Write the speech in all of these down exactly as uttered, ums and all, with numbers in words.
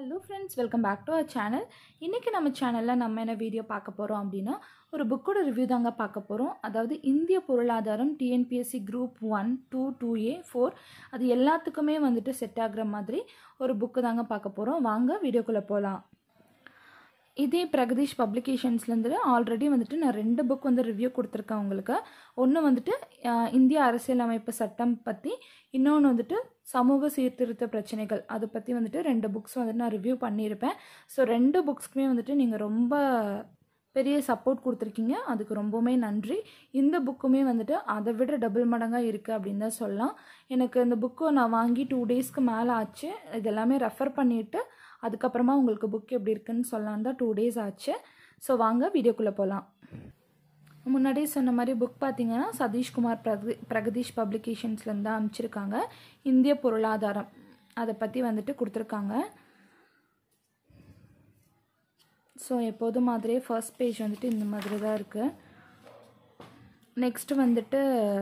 Hello friends, welcome back to our channel. இன்னைக்கு நம்ம சேனல்ல நம்ம என்ன வீடியோ பார்க்க போறோம் அப்படினா ஒரு புக்கோட ரிவ்யூ தாங்க பார்க்க போறோம். அதாவது இந்திய பொருளாதாரம் T N P S C group one, two, two A, four அது எல்லாத்துக்குமே வந்துட்டு செட் ஆகுற மாதிரி ஒரு புக் தாங்க பார்க்க போறோம். வாங்க வீடியோக்குள்ள போலாம். இதே Prgadeesh பப்ளிகேஷன்ஸ்ல இருந்து ஆல்ரெடி வந்துட்டு நான் ரெண்டு புக் வந்து ரிவ்யூ கொடுத்திருக்கேன் உங்களுக்கு. ஒன்னு வந்துட்டு இந்திய அரசியலமைப்பு சட்டம் பத்தி, இன்னொன்னு வந்துட்டு சமூக சீர்திருத்த பிரச்சனைகள் அது பத்தி வந்துட்டு ரெண்டு புக்ஸ் வந்து நான் ரிவ்யூ பண்ணியிருப்பேன். ஸோ ரெண்டு புக்ஸ்க்குமே வந்துட்டு நீங்கள் ரொம்ப பெரிய சப்போர்ட் கொடுத்துருக்கீங்க, அதுக்கு ரொம்பவுமே நன்றி. இந்த புக்குமே வந்துட்டு அதை விட டபுள் மடங்காக இருக்குது அப்படின்னு தான் சொல்லலாம். எனக்கு இந்த புக்கை நான் வாங்கி டூ டேஸ்க்கு மேலே ஆச்சு. இதெல்லாமே ரெஃபர் பண்ணிவிட்டு அதுக்கப்புறமா உங்களுக்கு புக் எப்படி இருக்குன்னு சொல்லலாம் தான் டூ டேஸ் ஆச்சு. ஸோ வாங்க வீடியோக்குள்ளே போகலாம். முன்னாடியே சொன்ன மாதிரி புக் பார்த்தீங்கன்னா சதீஷ்குமார் பிரக பிரகதீஷ் பப்ளிகேஷன்ஸ்லேருந்து தான் அனுப்பிச்சிருக்காங்க. இந்திய பொருளாதாரம் அதை பற்றி வந்துட்டு கொடுத்துருக்காங்க. ஸோ எப்போதும் மாதிரியே ஃபர்ஸ்ட் பேஜ் வந்துட்டு இந்த மாதிரி தான் இருக்குது. நெக்ஸ்ட்டு வந்துட்டு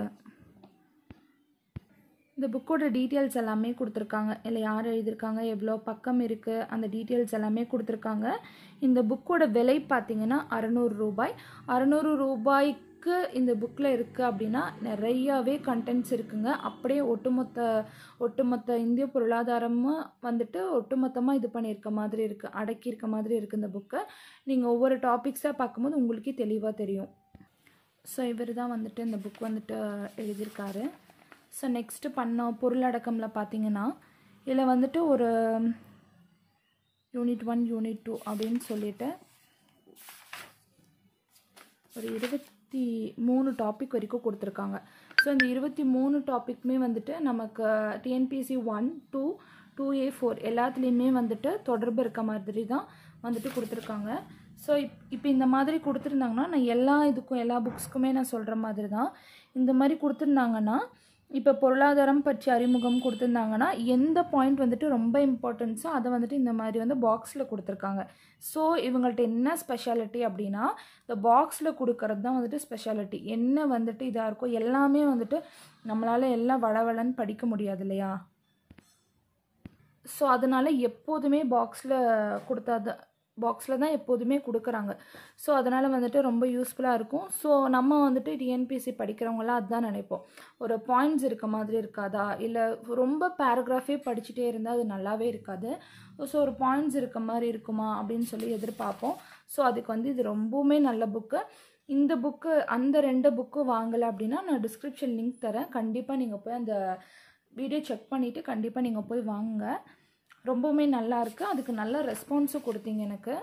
இந்த புக்கோட டீட்டெயில்ஸ் எல்லாமே கொடுத்துருக்காங்க. இல்லை யார் எழுதியிருக்காங்க, எவ்வளோ பக்கம் இருக்குது, அந்த டீட்டெயில்ஸ் எல்லாமே கொடுத்துருக்காங்க. இந்த புக்கோட விலை பார்த்திங்கன்னா அறநூறு ரூபாய். அறநூறு ரூபாய்க்கு இந்த புக்கில் இருக்குது அப்படின்னா நிறையாவே கண்டென்ட்ஸ் இருக்குங்க. அப்படியே ஒட்டுமொத்த ஒட்டுமொத்த இந்திய பொருளாதாரமும் வந்துட்டு ஒட்டுமொத்தமாக இது பண்ணியிருக்க மாதிரி இருக்குது, அடக்கியிருக்க மாதிரி இருக்குது இந்த புக்கு. நீங்கள் ஒவ்வொரு டாபிக்ஸாக பார்க்கும்போது உங்களுக்கே தெளிவாக தெரியும். ஸோ இவர் தான் வந்துட்டு இந்த புக் வந்துட்டு எழுதியிருக்காரு. ஸோ நெக்ஸ்ட்டு பண்ண பொருளடக்கமில் பார்த்தீங்கன்னா இதில் வந்துட்டு ஒரு யூனிட் ஒன் யூனிட் டூ அப்படின்னு சொல்லிட்டு ஒரு இருபத்தி மூணு டாபிக் வரைக்கும் கொடுத்துருக்காங்க. ஸோ இந்த இருபத்தி மூணு டாப்பிக்குமே வந்துட்டு நமக்கு T N P S C one two two A four எல்லாத்துலேயுமே வந்துட்டு தொடர்பு இருக்க மாதிரி தான் வந்துட்டு கொடுத்துருக்காங்க. ஸோ இப் இப்போ இந்த மாதிரி கொடுத்துருந்தாங்கன்னா நான் எல்லா இதுக்கும் எல்லா புக்ஸ்க்குமே நான் சொல்கிற மாதிரி தான். இந்த மாதிரி கொடுத்துருந்தாங்கன்னா இப்போ பொருளாதாரம் பற்றி அறிமுகம் கொடுத்துருந்தாங்கன்னா எந்த பாயிண்ட் வந்துட்டு ரொம்ப இம்பார்ட்டன்ஸோ அதை வந்துட்டு இந்த மாதிரி வந்து பாக்ஸில் கொடுத்துருக்காங்க. ஸோ இவங்கள்ட்ட என்ன ஸ்பெஷாலிட்டி அப்படின்னா இந்த பாக்ஸில் கொடுக்கறது தான் வந்துட்டு ஸ்பெஷாலிட்டி. என்ன வந்துட்டு இதாக இருக்கோ எல்லாமே வந்துட்டு நம்மளால் எல்லாம் வளவளன்னு படிக்க முடியாது இல்லையா. ஸோ அதனால் எப்போதுமே பாக்ஸில் கொடுத்தா பாக்ஸில் தான் எப்போதுமே கொடுக்குறாங்க. ஸோ அதனால் வந்துட்டு ரொம்ப யூஸ்ஃபுல்லாக இருக்கும். ஸோ நம்ம வந்துட்டு T N P S C படிக்கிறவங்களாம் அதுதான் நினைப்போம், ஒரு பாயிண்ட்ஸ் இருக்க மாதிரி இருக்காதா, இல்லை ரொம்ப பேராகிராஃபே படிச்சுட்டே இருந்தால் அது நல்லாவே இருக்காது. ஸோ ஒரு பாயிண்ட்ஸ் இருக்க மாதிரி இருக்குமா அப்படின்னு சொல்லி எதிர்பார்ப்போம். ஸோ அதுக்கு வந்து இது ரொம்பவுமே நல்ல புக்கு. இந்த புக்கு அந்த ரெண்டு புக்கு வாங்கலை அப்படின்னா நான் டிஸ்கிரிப்ஷன் லிங்க் தரேன், கண்டிப்பாக நீங்கள் போய் அந்த வீடியோ செக் பண்ணிவிட்டு கண்டிப்பாக நீங்கள் போய் வாங்க. ரொம்பவுமே நல்லா இருக்குது, அதுக்கு நல்ல ரெஸ்பான்ஸும் கொடுத்தீங்க எனக்கு.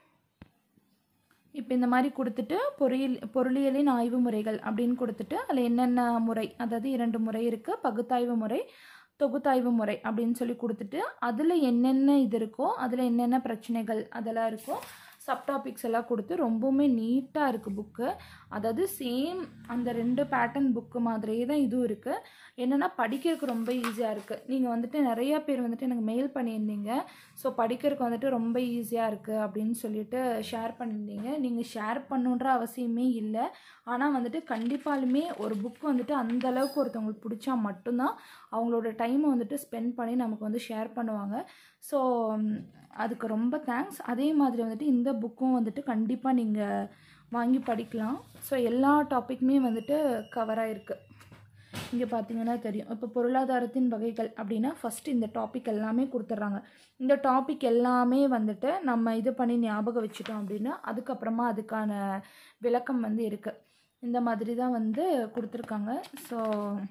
இப்போ இந்த மாதிரி கொடுத்துட்டு பொறியியல் பொருளியலின் ஆய்வு முறைகள் அப்படின்னு கொடுத்துட்டு அதில் என்னென்ன முறை, அதாவது இரண்டு முறை இருக்குது, பகுத்தாய்வு முறை தொகுத்தாய்வு முறை அப்படின்னு சொல்லி கொடுத்துட்டு அதில் என்னென்ன இது இருக்கோ அதில் என்னென்ன பிரச்சனைகள் அதெல்லாம் இருக்கோ சப்டாபிக்ஸ் எல்லாம் கொடுத்து ரொம்பவுமே நீட்டாக இருக்குது புக்கு. அதாவது சேம் அந்த ரெண்டு பேட்டர்ன் புக்கு மாதிரியே தான் இதுவும் இருக்குது. என்னென்னா படிக்கிறதுக்கு ரொம்ப ஈஸியாக இருக்குது. நீங்கள் வந்துட்டு நிறையா பேர் வந்துட்டு எனக்கு மெயில் பண்ணியிருந்தீங்க, ஸோ படிக்கிறதுக்கு வந்துட்டு ரொம்ப ஈஸியாக இருக்குது அப்படின்னு சொல்லிட்டு ஷேர் பண்ணியிருந்தீங்க. நீங்கள் ஷேர் பண்ணுன்ற அவசியமே இல்லை, ஆனால் வந்துட்டு கண்டிப்பாலுமே ஒரு புக்கு வந்துட்டு அந்தளவுக்கு ஒருத்தவங்களுக்கு பிடிச்சா மட்டும்தான் அவங்களோட டைமை வந்துட்டு ஸ்பெண்ட் பண்ணி நமக்கு வந்து ஷேர் பண்ணுவாங்க. ஸோ அதுக்கு ரொம்ப தேங்க்ஸ். அதே மாதிரி வந்துட்டு இந்த புக்கும் வந்துட்டு கண்டிப்பாக நீங்கள் வாங்கி படிக்கலாம். ஸோ எல்லா டாப்பிக்குமே வந்துட்டு கவராக இருக்குது. இங்கே பார்த்தீங்கன்னா தெரியும். இப்போ பொருளாதாரத்தின் வகைகள் அப்படின்னா ஃபஸ்ட்டு இந்த டாபிக் எல்லாமே கொடுத்துட்றாங்க. இந்த டாபிக் எல்லாமே வந்துட்டு நம்ம இது பண்ணி ஞாபகம் வச்சுட்டோம் அப்படின்னா அதுக்கப்புறமா அதுக்கான விளக்கம் வந்து இருக்குது. இந்த மாதிரி தான் வந்து கொடுத்துருக்காங்க. ஸோ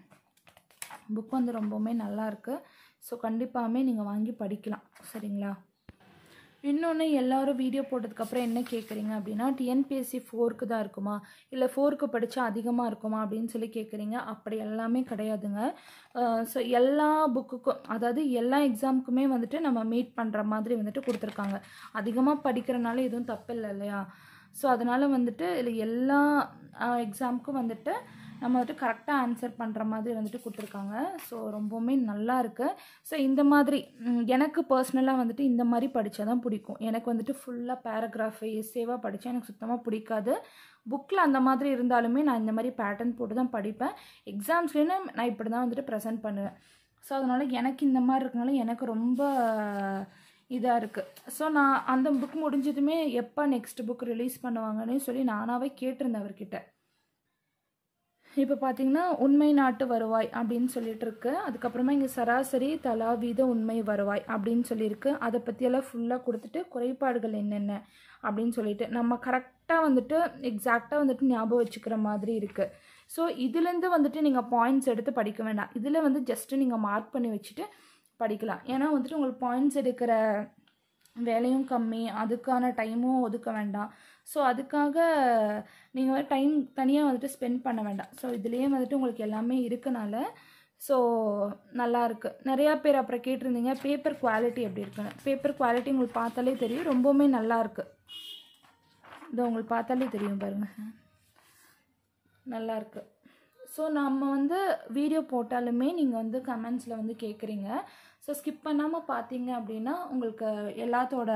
புக் வந்து ரொம்பவுமே நல்லாயிருக்கு. ஸோ கண்டிப்பாகவே நீங்கள் வாங்கி படிக்கலாம், சரிங்களா. இன்னொன்று எல்லோரும் வீடியோ போட்டதுக்கப்புறம் என்ன கேட்குறீங்க அப்படின்னா T N P S C ஃபோருக்கு தான் இருக்குமா, இல்லை ஃபோருக்கு படித்தா அதிகமாக இருக்குமா அப்படின்னு சொல்லி கேட்குறீங்க. அப்படி எல்லாமே கிடையாதுங்க. ஸோ எல்லா புக்குக்கும், அதாவது எல்லா எக்ஸாமுக்குமே வந்துட்டு நம்ம மீட் பண்ணுற மாதிரி வந்துட்டு கொடுத்துருக்காங்க. அதிகமாக படிக்கிறனால எதுவும் தப்பு இல்லை இல்லையா. ஸோ அதனால் வந்துட்டு இல்லை எல்லா எக்ஸாமுக்கும் வந்துட்டு நம்ம வந்துட்டு கரெக்டாக ஆன்சர் பண்ணுற மாதிரி வந்துட்டு கொடுத்துருக்காங்க. ஸோ ரொம்பவுமே நல்லா இருக்குது. ஸோ இந்த மாதிரி எனக்கு பர்சனலாக வந்துட்டு இந்த மாதிரி படித்தா தான் பிடிக்கும். எனக்கு வந்துட்டு ஃபுல்லாக பேராகிராஃப் எஸ்ஸேவாக படித்தா எனக்கு சுத்தமாக பிடிக்காது. புக்கில் அந்த மாதிரி இருந்தாலுமே நான் இந்த மாதிரி பேட்டர்ன் போட்டு தான் படிப்பேன். எக்ஸாம்ஸ்லேயும் நான் இப்படி தான் வந்துட்டு ப்ரெசென்ட் பண்ணுவேன். ஸோ அதனால் எனக்கு இந்த மாதிரி இருக்கனால எனக்கு ரொம்ப இதாக இருக்குது. ஸோ நான் அந்த புக் முடிஞ்சதுமே எப்போ நெக்ஸ்ட் புக் ரிலீஸ் பண்ணுவாங்கன்னு சொல்லி நானாகவே கேட்டிருந்தேன் அவர்கிட்ட. இப்போ பார்த்தீங்கன்னா உண்மை நாட்டு வருவாய் அப்படின்னு சொல்லிட்டு இருக்கு. அதுக்கப்புறமா இங்கே சராசரி தலா வீத உண்மை வருவாய் அப்படின்னு சொல்லியிருக்கு. அதை பற்றியெல்லாம் ஃபுல்லாக கொடுத்துட்டு குறைபாடுகள் என்னென்ன அப்படின்னு சொல்லிட்டு நம்ம கரெக்டாக வந்துட்டு எக்ஸாக்டாக வந்துட்டு ஞாபகம் வச்சுக்கிற மாதிரி இருக்குது. ஸோ இதுலேருந்து வந்துட்டு நீங்கள் பாயிண்ட்ஸ் எடுத்து படிக்க வேண்டாம். இதில் வந்து ஜஸ்ட்டு நீங்கள் மார்க் பண்ணி வச்சுட்டு படிக்கலாம். ஏன்னா வந்துட்டு உங்களுக்கு பாயிண்ட்ஸ் எடுக்கிற வேலையும் கம்மி, அதுக்கான டைமும் ஒதுக்க வேண்டாம். ஸோ அதுக்காக நீங்கள் டைம் தனியாக வந்துட்டு ஸ்பெண்ட் பண்ண வேண்டாம். ஸோ இதுலேயே வந்துட்டு உங்களுக்கு எல்லாமே இருக்கனால ஸோ நல்லாயிருக்கு. நிறையா பேர் அப்புறம் கேட்டிருந்தீங்க பேப்பர் குவாலிட்டி எப்படி இருக்குன்னு. பேப்பர் குவாலிட்டி உங்களுக்கு பார்த்தாலே தெரியும், ரொம்பவுமே நல்லாயிருக்கு. இது உங்களுக்கு பார்த்தாலே தெரியும் பாருங்கள், நல்லாயிருக்கு. ஸோ நம்ம வந்து வீடியோ போட்டாலுமே நீங்கள் வந்து கமெண்ட்ஸில் வந்து கேட்குறீங்க. ஸோ ஸ்கிப் பண்ணாமல் பார்த்தீங்க அப்படின்னா உங்களுக்கு எல்லாத்தோட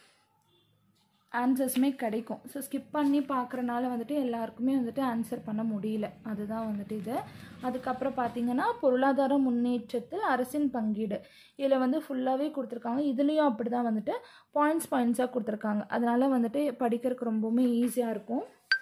ஆன்சர்ஸுமே கிடைக்கும். ஸோ ஸ்கிப் பண்ணி பார்க்குறனால வந்துட்டு எல்லாருக்குமே வந்துட்டு ஆன்சர் பண்ண முடியல, அதுதான் வந்துட்டு இது. அதுக்கப்புறம் பார்த்திங்கன்னா பொருளாதார முன்னேற்றத்தில் அரசின் பங்கீடு, இதில் வந்து ஃபுல்லாகவே கொடுத்துருக்காங்க. இதுலேயும் அப்படி தான் வந்துட்டு பாயிண்ட்ஸ் பாயிண்ட்ஸாக கொடுத்துருக்காங்க. அதனால் வந்துட்டு படிக்கிறதுக்கு ரொம்பவுமே ஈஸியாக இருக்கும்.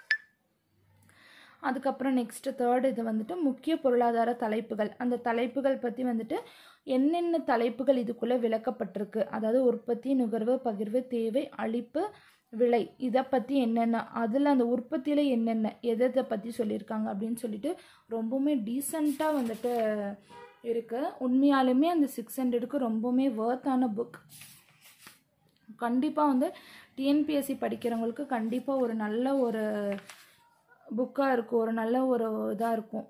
அதுக்கப்புறம் நெக்ஸ்ட்டு தேர்டு இது வந்துட்டு முக்கிய பொருளாதார தலைப்புகள். அந்த தலைப்புகள் பற்றி வந்துட்டு என்னென்ன தலைப்புகள் இதுக்குள்ளே விளக்கப்பட்டிருக்கு, அதாவது உற்பத்தி, நுகர்வு, பகிர்வு, தேவை, அளிப்பு, விலை, இதை பற்றி என்னென்ன, அதில் அந்த உற்பத்தியில் என்னென்ன எதை பற்றி சொல்லியிருக்காங்க அப்படின்னு சொல்லிட்டு ரொம்பவுமே டீசெண்டாக வந்துட்டு இருக்குது. உண்மையாலுமே அந்த சிக்ஸ் ஹண்ட்ரடுக்கு ரொம்பவுமே வர்த்தான புக். கண்டிப்பாக வந்து டிஎன்பிஎஸ்சி படிக்கிறவங்களுக்கு கண்டிப்பாக ஒரு நல்ல ஒரு புக்காக இருக்கும், ஒரு நல்ல ஒரு இதாக இருக்கும்.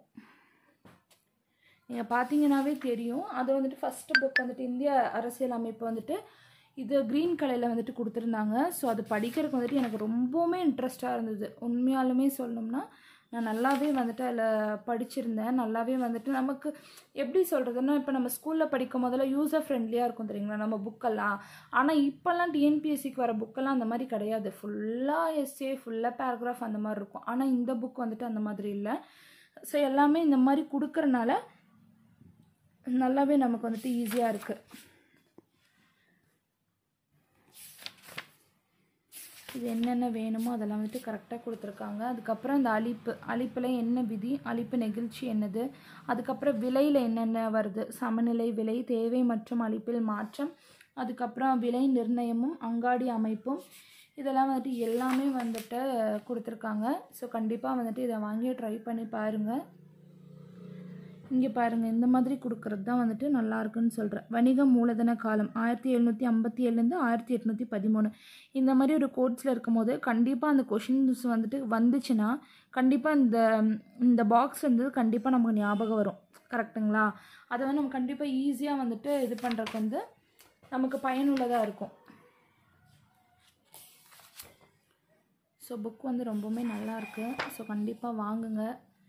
நீங்கள் பார்த்தீங்கன்னாவே தெரியும். அது வந்துட்டு ஃபஸ்ட்டு புக் வந்துட்டு இந்திய அரசியல் அமைப்பு வந்துட்டு இது க்ரீன் கலரில் வந்துட்டு கொடுத்துருந்தாங்க. ஸோ அது படிக்கிறதுக்கு வந்துட்டு எனக்கு ரொம்பவுமே இன்ட்ரெஸ்டாக இருந்தது. உண்மையாலுமே சொல்லணும்னா நான் நல்லாவே வந்துட்டு அதில் படிச்சிருந்தேன். நல்லாவே வந்துட்டு நமக்கு எப்படி சொல்கிறதுன்னா, இப்போ நம்ம ஸ்கூலில் படிக்கும் போதெல்லாம் யூசர் ஃப்ரெண்ட்லியாக இருக்கும் தெரியுங்களா நம்ம புக்கெல்லாம். ஆனால் இப்போல்லாம் டிஎன்பிஎஸ்சிக்கு வர புக்கெல்லாம் அந்த மாதிரி கிடையாது. ஃபுல்லாக எஸ்ஏ, ஃபுல்லாக பேராகிராஃப் அந்த மாதிரி இருக்கும். ஆனால் இந்த புக் வந்துட்டு அந்த மாதிரி இல்லை. ஸோ எல்லாமே இந்த மாதிரி கொடுக்குறனால நல்லாவே நமக்கு வந்துட்டு ஈஸியாக இருக்குது. இது என்னென்ன வேணுமோ அதெல்லாம் வந்துட்டு கரெக்டாக கொடுத்துருக்காங்க. அதுக்கப்புறம் இந்த அளிப்பு, அளிப்பில் என்ன விதி, அளிப்பு நெகிழ்ச்சி என்னது, அதுக்கப்புறம் விலையில் என்னென்ன வருது, சமநிலை விலை, தேவை மற்றும் அளிப்பில் மாற்றம், அதுக்கப்புறம் விலை நிர்ணயமும் அங்காடி அமைப்பும், இதெல்லாம் வந்துட்டு எல்லாமே வந்துட்டு கொடுத்துருக்காங்க. ஸோ கண்டிப்பாக வந்துட்டு இதை வாங்கி ட்ரை பண்ணி பாருங்கள். இங்கே பாருங்கள், இந்த மாதிரி கொடுக்குறது தான் வந்துட்டு நல்லா இருக்குன்னு சொல்கிறேன். வணிக மூலதன காலம் ஆயிரத்தி எழுநூற்றி ஐம்பத்தி ஏழுலேருந்து ஆயிரத்தி எட்நூற்றி பதிமூணு இந்த மாதிரி ஒரு கோட்ஸில் இருக்கும் போது கண்டிப்பாக அந்த கொஷின்ஸ் வந்துட்டு வந்துச்சுன்னா கண்டிப்பாக இந்த இந்த பாக்ஸ் வந்து கண்டிப்பாக நமக்கு ஞாபகம் வரும். கரெக்டுங்களா? அதை வந்து நம்ம கண்டிப்பாக ஈஸியாக வந்துட்டு இது பண்ணுறதுக்கு வந்து நமக்கு பயனுள்ளதாக இருக்கும். ஸோ புக் வந்து ரொம்பவுமே நல்லாயிருக்கு. ஸோ கண்டிப்பாக வாங்குங்க.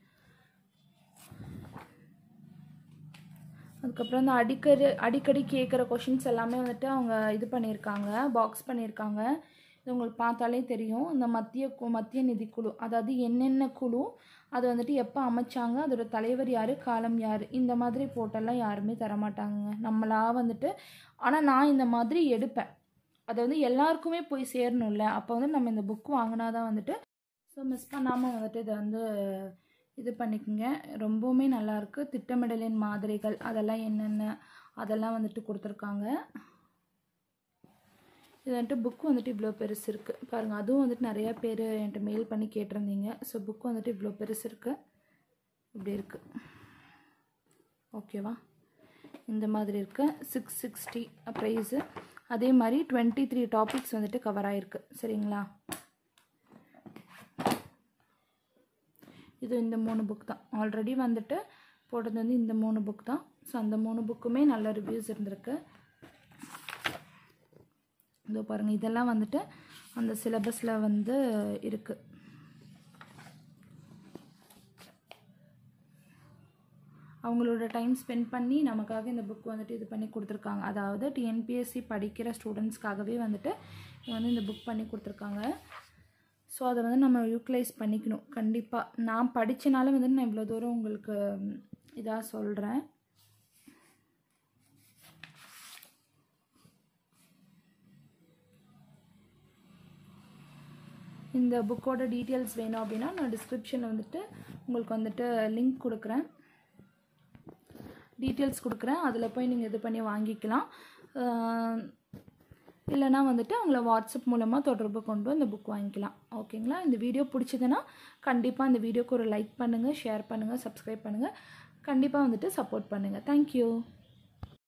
அதுக்கப்புறம் இந்த அடிக்கடி அடிக்கடி கேட்குற கொஷின்ஸ் எல்லாமே வந்துட்டு அவங்க இது பண்ணியிருக்காங்க, பாக்ஸ் பண்ணியிருக்காங்க. இது உங்களுக்கு பார்த்தாலே தெரியும். இந்த மத்திய மத்திய நிதிக்குழு, அதாவது என்னென்ன குழு, அது வந்துட்டு எப்போ அமைச்சாங்க, அதோட தலைவர் யார், காலம் யார், இந்த மாதிரி போட்டெல்லாம் யாருமே தரமாட்டாங்க நம்மளா வந்துட்டு. ஆனால் நான் இந்த மாதிரி எடுப்பேன். அதை வந்து எல்லாருக்குமே போய் சேரணும்ல, அப்போ வந்து நம்ம இந்த புக் வாங்கினா தான் வந்துட்டு. ஸோ மிஸ் பண்ணாமல் வந்துட்டு இதை வந்து இது பண்ணிக்கோங்க. ரொம்பவுமே நல்லாயிருக்கு. திட்டமிடலின் மாதிரிகள் அதெல்லாம் என்னென்ன அதெல்லாம் வந்துட்டு கொடுத்துருக்காங்க. இது வந்துட்டு புக் வந்துட்டு இவ்வளோ பெருசு இருக்குது பாருங்கள். அதுவும் வந்துட்டு நிறையா பேர் என்கிட்ட மெயில் பண்ணி கேட்டிருந்தீங்க. ஸோ புக் வந்துட்டு இவ்வளோ பெருசு இருக்குது, இப்படி இருக்குது. ஓகேவா? இந்த மாதிரி இருக்குது. Six sixty prize. அதே மாதிரி டுவெண்ட்டி த்ரீ டாபிக்ஸ் வந்துட்டு கவர் ஆகிருக்கு. சரிங்களா? இது இந்த மூணு புக் தான் ஆல்ரெடி வந்துட்டு போட்டது வந்து இந்த மூணு புக் தான். ஸோ அந்த மூணு புக்குமே நல்ல ரிவ்யூஸ் இருந்திருக்கு. இதோ பாருங்கள், இதெல்லாம் வந்துட்டு அந்த சிலபஸில் வந்து இருக்குது. அவங்களோட டைம் ஸ்பெண்ட் பண்ணி நமக்காக இந்த புக் வந்துட்டு இது பண்ணி கொடுத்துருக்காங்க. அதாவது டிஎன்பிஎஸ்சி படிக்கிற ஸ்டூடெண்ட்ஸ்க்காகவே வந்துட்டு வந்து இந்த புக் பண்ணி கொடுத்துருக்காங்க. ஸோ அதை வந்து நம்ம யூட்டிலைஸ் பண்ணிக்கணும் கண்டிப்பாக. நான் படித்தனால வந்துட்டு நான் இவ்வளோ தூரம் உங்களுக்கு இதாக சொல்கிறேன். இந்த புக்கோட டீட்டெயில்ஸ் வேணும் அப்படின்னா நான் டிஸ்கிரிப்ஷனில் வந்துட்டு உங்களுக்கு வந்துட்டு லிங்க் கொடுக்குறேன், டீட்டெயில்ஸ் கொடுக்குறேன். அதில் போய் நீங்கள் இது பண்ணி வாங்கிக்கலாம். இல்லைனா வந்துட்டு அவங்கள வாட்ஸ்அப் மூலமாக தொடர்பு கொண்டு இந்த புக் வாங்கிக்கலாம். ஓகேங்களா? இந்த வீடியோ பிடிச்சதுன்னா கண்டிப்பாக இந்த வீடியோக்கு ஒரு லைக் பண்ணுங்கள், ஷேர் பண்ணுங்கள், சப்ஸ்கிரைப் பண்ணுங்கள். கண்டிப்பாக வந்துட்டு சப்போர்ட் பண்ணுங்கள். தேங்க்யூ.